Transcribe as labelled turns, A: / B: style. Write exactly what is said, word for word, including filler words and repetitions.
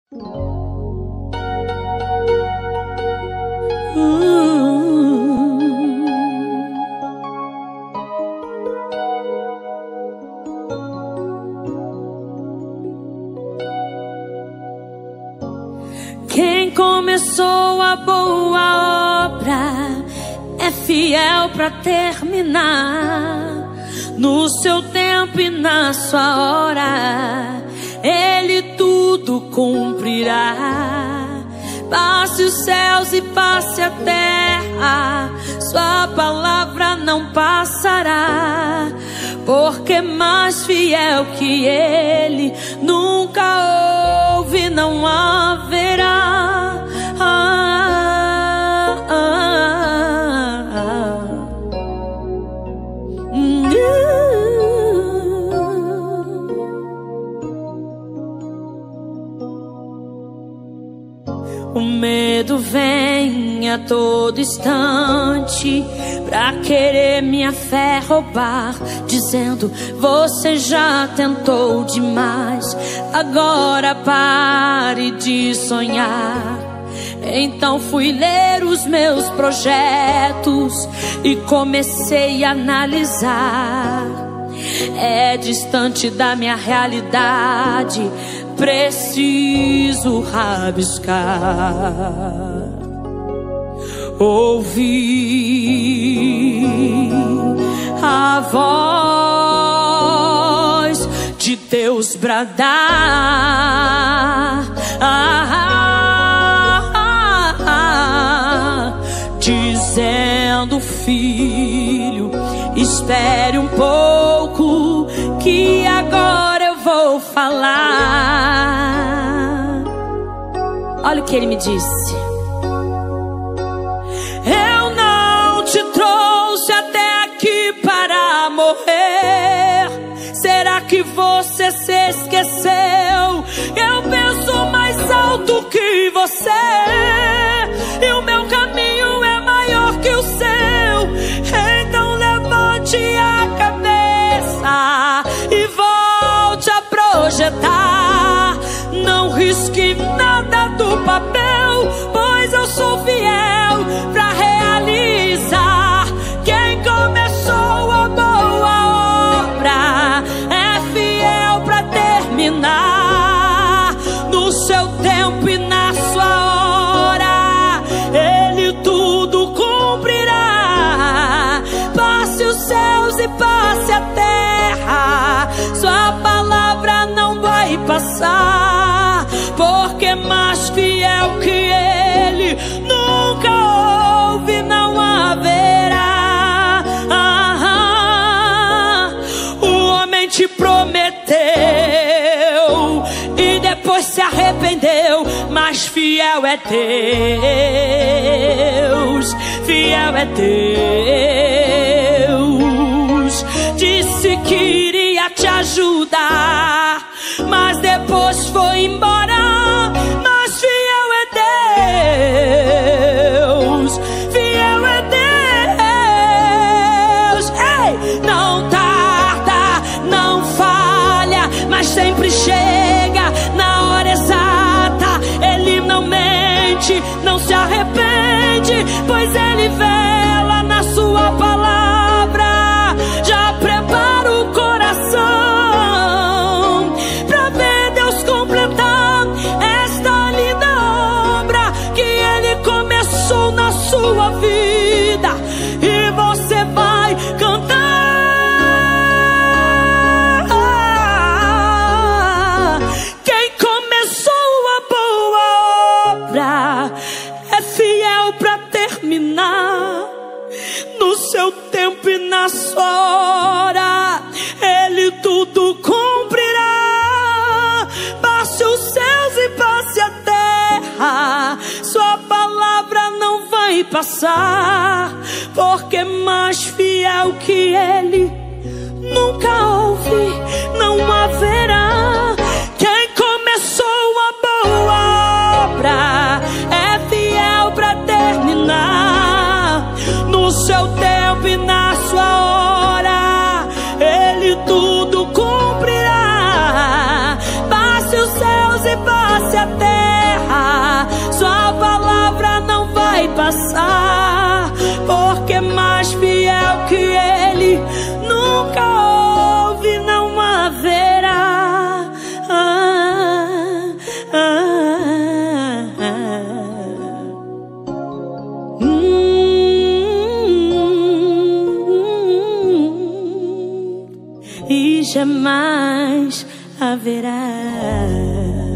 A: Quem começou a boa obra é fiel para terminar. No seu tempo e na sua hora, Ele tudo cumprirá. Passe os céus e passe a terra, sua palavra não passará. Porque mais fiel que Ele nunca houve, não haverá. Ah, ah, ah. O medo vem a todo instante pra querer minha fé roubar, dizendo: você já tentou demais, agora pare de sonhar. Então fui ler os meus projetos e comecei a analisar. É distante da minha realidade, preciso rabiscar. Ouvi a voz de Deus bradar, ah, ah, ah, dizendo: filho, espere um pouco, que agora eu vou falar. Olha o que ele me disse: eu não te trouxe até aqui para morrer. Será que você se esqueceu? Eu penso mais alto que você, e o meu caminho é maior que o seu. Então levante a cabeça e volte a projetar. Não risque nada do papel, pois eu sou fiel pra realizar. Quem começou a boa obra é fiel pra terminar. No seu tempo e na sua hora, Ele tudo cumprirá. Passe os céus e passe a terra, sua palavra não vai passar. Porque mais fiel que Ele nunca houve, não haverá. Ah, ah, o homem te prometeu e depois se arrependeu, mas fiel é Deus, fiel é Deus. Disse que iria te ajudar, mas depois foi embora. Mas fiel é Deus, fiel é Deus. Ei, não tarda, não falha, mas sempre chega na hora exata. Ele não mente, não se arrepende, pois Ele vela na sua palavra. Já prepara o coração pra ver Deus completar esta linda obra que Ele começou na sua vida. E você vai cantar. Quem começou a boa obra é fiel pra terminar. No seu tempo e na sua hora, Ele tudo cumprirá. Passe os céus e passe a terra, sua palavra não vai passar. Porque mais fiel que Ele nunca houve, não haverá. Quem começou a boa obra é fiel pra terminar. No seu tempo e na sua hora, Ele tudo cumprirá. Passe os céus e passe a terra, vai passar, porque mais fiel que Ele nunca houve, não haverá. Ah, ah, ah. Hum, e jamais haverá.